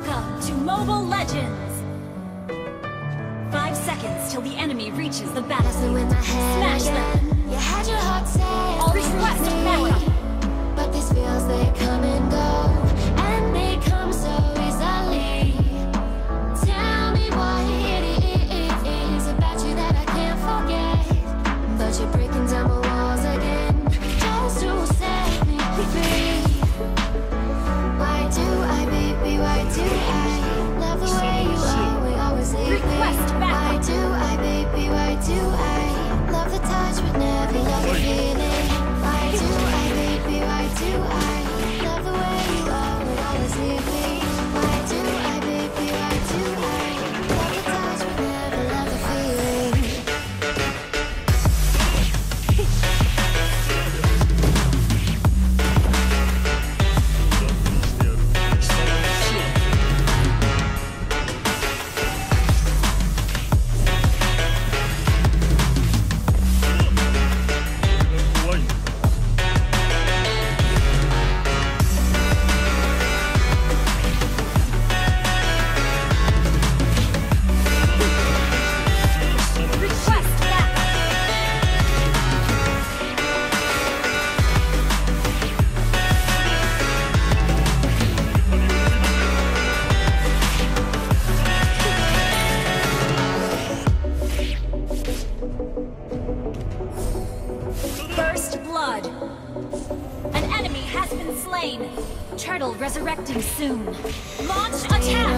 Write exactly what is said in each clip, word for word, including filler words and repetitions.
Welcome to Mobile Legends! Five seconds till the enemy reaches the battlefield. Smash them! You had your heart set All request backup! but these feels they come and go, and they come so easily. Tell me what it is about you that I can't forget, but you're breaking down my walls again just to set me free. Why do I, baby, why do I love the way you always, always leave me? Request Why backup! do I, baby, why do I love the touch but never love the feeling? Why do I, baby, why do I love the way you always, always leave me? Why do I, baby, why do I love the touch but never love the feeling? Request backup! First blood. An enemy has been slain. Turtle resurrecting soon. Launch attack!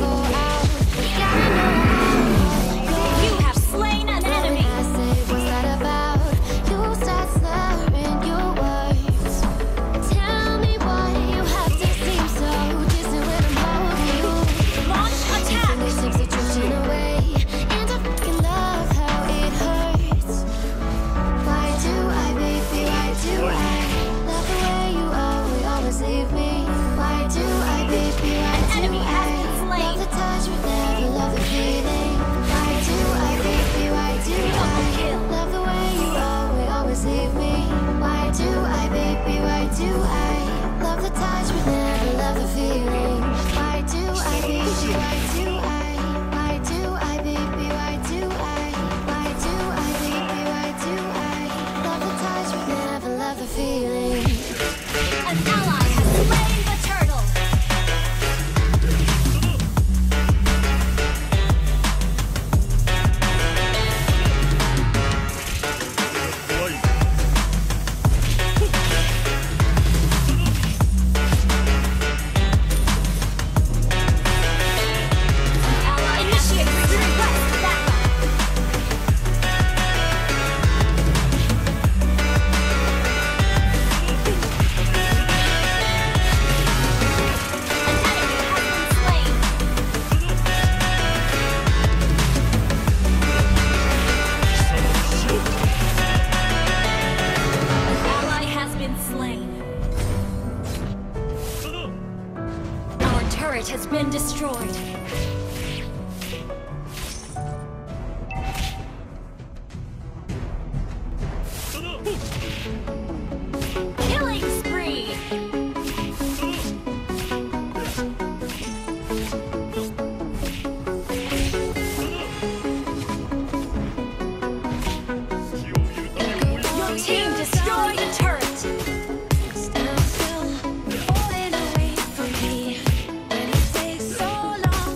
You have slain an enemy. I say, what's that about? You start slurring your words. Tell me why you have to seem so distant when I'm holding you. Launch attack! Fingertips are drifting away, and I fucking love how it hurts. Why do I, baby, why do I love the way you always, always leave me? Why do I, baby, why An do enemy I has been slain. love the touch but never love the feeling? Why do I, baby, why do Double I kill. love the way you always, always leave me? Why do I, baby, why do I love the touch but never love the feeling? Why do I, baby, why do I? Why do I, baby, why do I? Why do I, baby, why do I love the touch but never love the feeling? An ally has slain the turtle. An ally initiates request backup. An enemy has been slain. An ally has been slain. Our turret has been destroyed. Killing spree! Your team destroyed a turret! Stand still, falling away from me. And it takes so long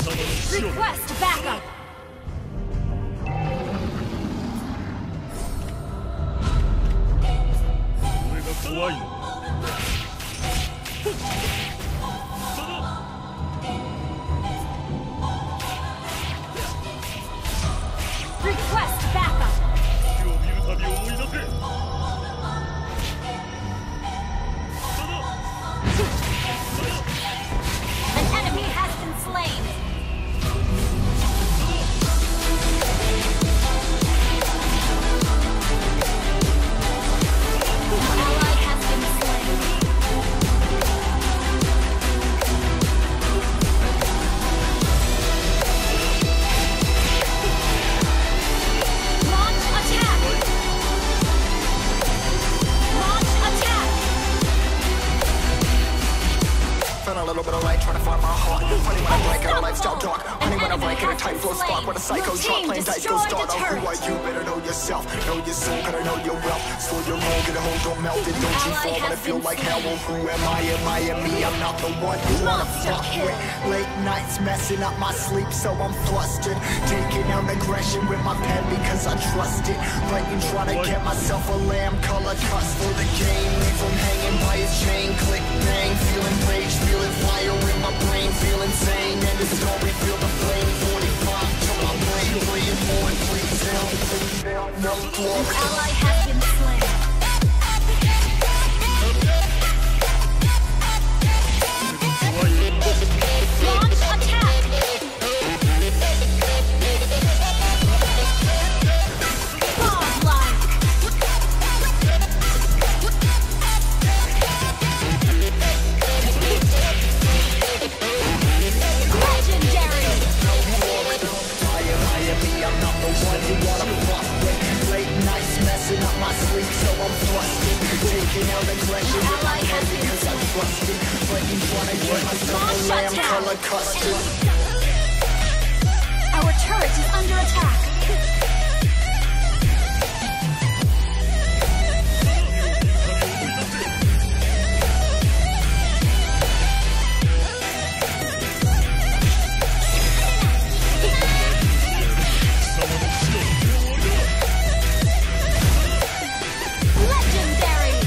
Request backup! Request backup! An enemy has been slain! Ally has been slain. Launch attack! Launch attack! Felt a little bit of light trying to find my heart. Funny when I break out a lifestyle dark. Honey when I break in a tight flow spark. When a psycho drop playing dice go start. Oh, who are you? Better know yourself. Know your soul, gotta know your wealth. Slow your roll, get a hold, don't melt it. Don't you fall when it feel like hell. Well, who am I? Am I am me? I'm not the one you wanna fuck with. Late nights messing up my sleep, so I'm flustered. Taking out aggression with my pen because I trust it. Writing, trying to get myself a lamb color cuts for the game. Leave him hanging by his chain. Click, bang, feeling rage, feeling fire in my brain, feel insane. And the story, feel the flame. forty-five to my brain, playing more. Please help, please help, no glory. An ally has been slain. Launch attack! Godlike! Legendary! I am, I am me, I'm not the one you wanna fuck with. Late nights messing up my sleep, so I'm flustered. Taking out aggression with my head because I trust it. Writing, trying to get myself a lamb color custard. Our turret is under attack. Legendary!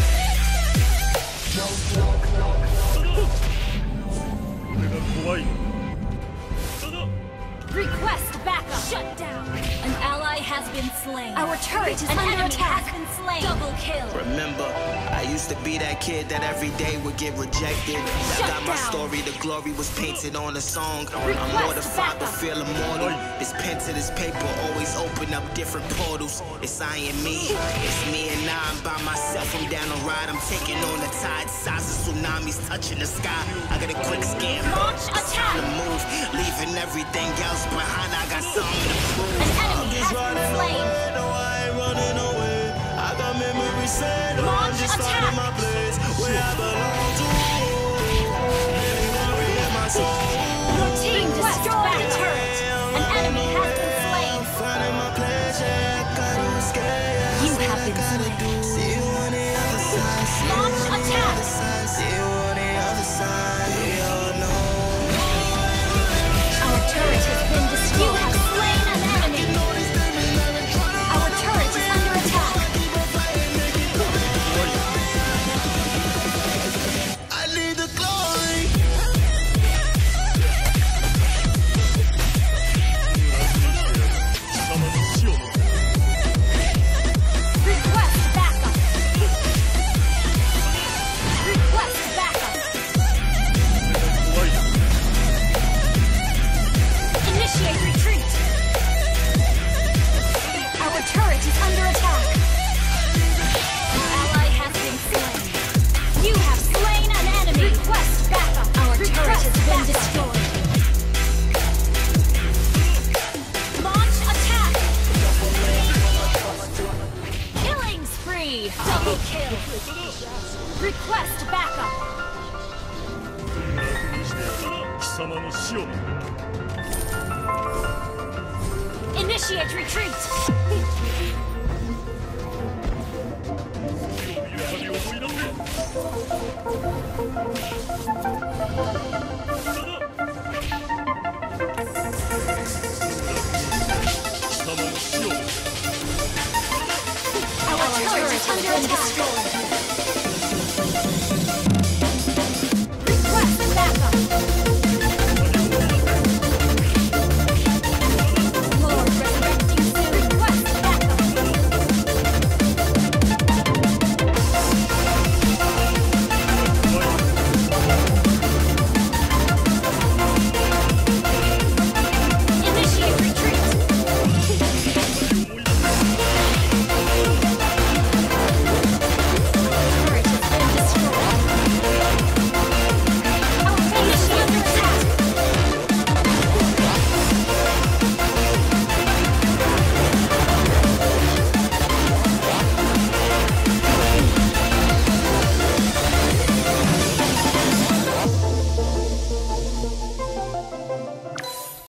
Request backup! Shut down! An ally has been slain. Our turret is An under enemy attack. has been slain. Double kill. Remember, I used to be that kid that every day would get rejected. I Shut got my down. story, the glory was painted on a song. I'm Request mortified but backup. feel immortal. This pen to this paper always open up different portals. It's I and me, it's me and I. I'm by myself, I'm down a ride. I'm taking on the tide, size of tsunamis touching the sky. I got a quick scan, Launch it's time to attack. move, leaving everything else behind. I got something to prove. An enemy has been slain. No, I ain't running away. I got memories set. I'm Launch just attack. finding my place where I belong to. Any worry in my soul. Your team destroyed a turret. An enemy has been slain. I'm finding my place. Yeah, gotta escape. You have been slain. See you on the other side. See you Launch on the attack. other side. See you on the other side. We all know. Our turret has been destroyed. You have slain an enemy. Our turret is under attack. I need the glory. Request backup. Request backup. Initiate retreat. Our turret is under attack. Our ally has been slain. You have slain an enemy. Request backup. Our turret has been destroyed. Launch attack. Killing spree. Double kill. Request backup. Initiate retreat. been destroyed.